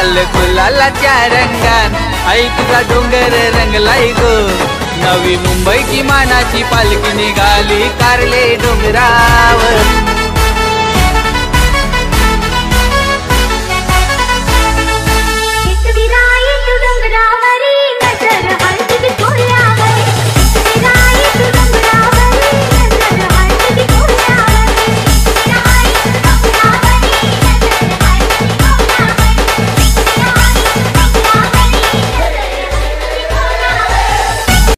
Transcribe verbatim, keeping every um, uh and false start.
लाल गुलालाच्या रंगान आई तुझा डोंगर रंगलाई गो। नवी मुंबईची मानाची पालखी निघाली कारले डोंगरावर।